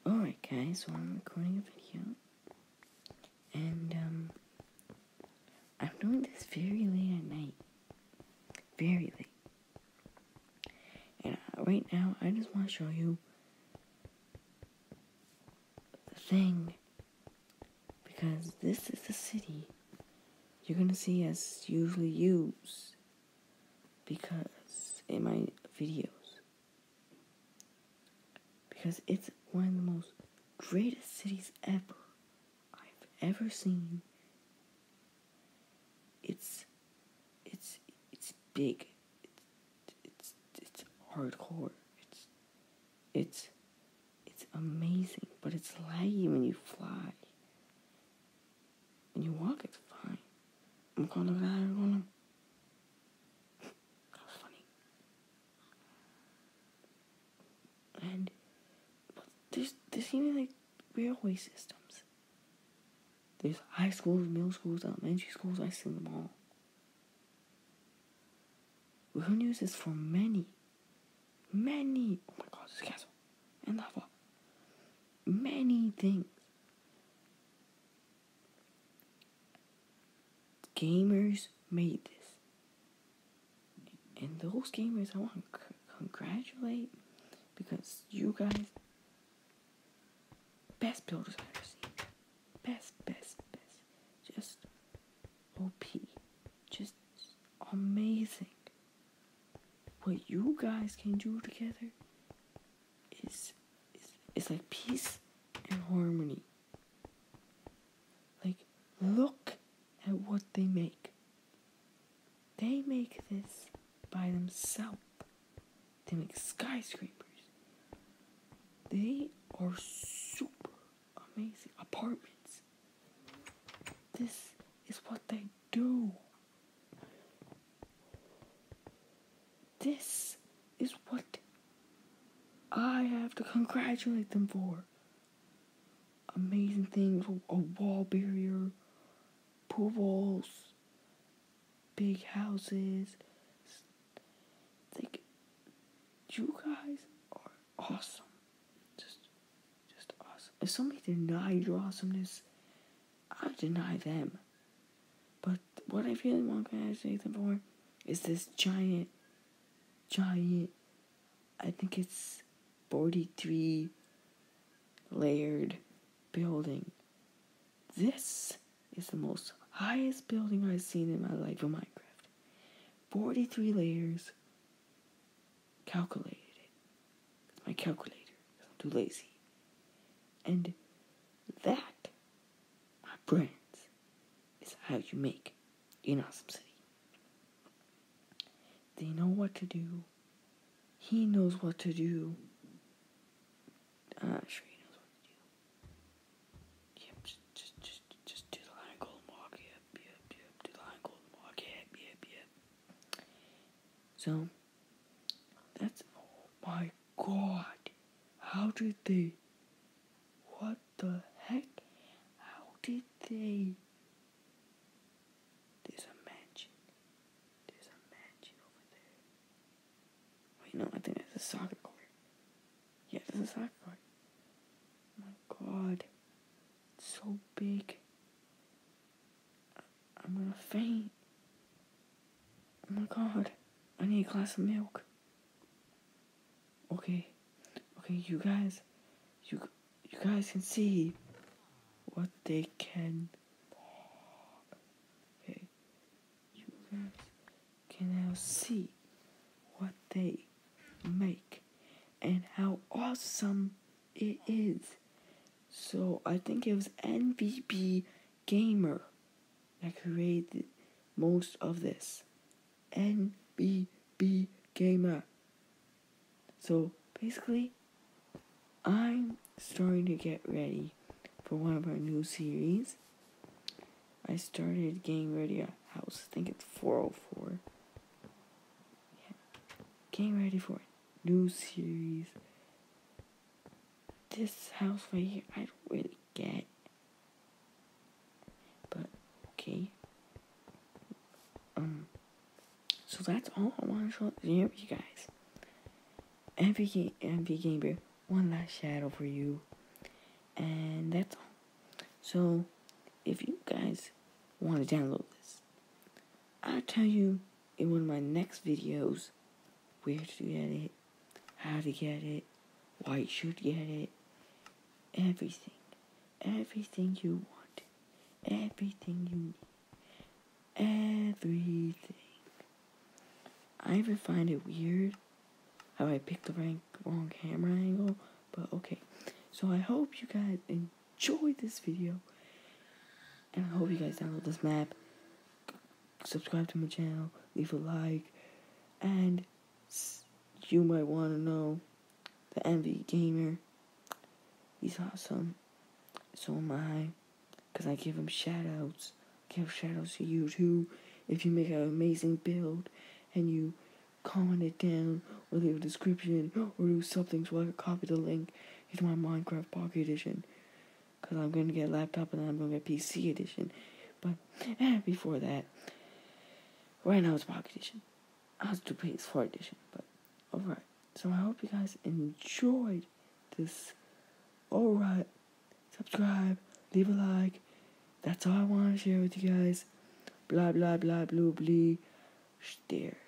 Alright guys, so I'm recording a video, and I'm doing this very late at night, very late, and right now I just want to show you the thing, because this is the city you're gonna see us usually use, because in my videos, because it's one of the most greatest cities ever I've ever seen. It's big. It's hardcore. It's amazing, but it's laggy when you fly. When you walk, it's fine. I'm gonna look at that and going, that was funny. And but there's even like railway systems. There's high schools, middle schools, elementary schools. I've seen them all. We're gonna use this for many. Oh my god, this castle and lava. Many things. Gamers made this. And those gamers I want to congratulate, because you guys, best builders I've ever seen. Best. Just OP. Just amazing. What you guys can do together is like peace and harmony. Like, look at what they make. They make this by themselves. They make skyscrapers. They are super amazing apartments. This is what they do. This is what I have to congratulate them for. Amazing things, a wall barrier, pool walls, big houses. Like, you guys are awesome. Just awesome. If somebody denied your awesomeness, I deny them. But what I really want to congratulate them for is this giant, I think it's 43 layered building. This is the most highest building I've seen in my life in Minecraft. 43 layers. Calculated it. It's my calculator, because I'm too lazy. And that, my friends, is how you make an awesome city. They know what to do. He knows what to do. I'm not sure he knows what to do. Yep, just do the line, golden walk. Yep. Do the line, golden walk. Yep. So, that's, oh my god. How did they? What the heck? How did they? There's a mansion. Over there. Wait, no, I think that's a soccer court. Yeah, that's a soccer court. Oh my god. It's so big. I'm gonna faint. Oh my god. I need a glass of milk. Okay, you guys can see what they can. Okay, you guys can now see what they make and how awesome it is. So I think it was MVP Gamer that created most of this. MVP Gamer. So basically, I'm starting to get ready for one of our new series. I started getting ready a house. I think it's 404. Yeah. Getting ready for a new series. This house right here, I don't really get. But, okay. So that's all I want to show you guys. MVP Gamer, one last shadow for you. And that's all. So, if you guys want to download this, I'll tell you in one of my next videos where to get it, how to get it, why you should get it, everything. Everything you want. Everything you need. Everything. I even find it weird how I picked the wrong camera angle, but okay. So I hope you guys enjoyed this video, and I hope you guys download this map, subscribe to my channel, leave a like, and you might want to know the Envy Gamer. He's awesome. So am I, because I give him shoutouts. Give shoutouts to you too. If you make an amazing build and you comment it down or leave a description or do something so I can copy the link into my Minecraft Pocket Edition. Because I'm going to get a laptop and then I'm going to get PC Edition. But before that, right now it's Pocket Edition. I was to PS4 Edition. But alright. So I hope you guys enjoyed this. Alright. Subscribe. Leave a like. That's all I want to share with you guys. Blah, blah, blah, blue, blee. There.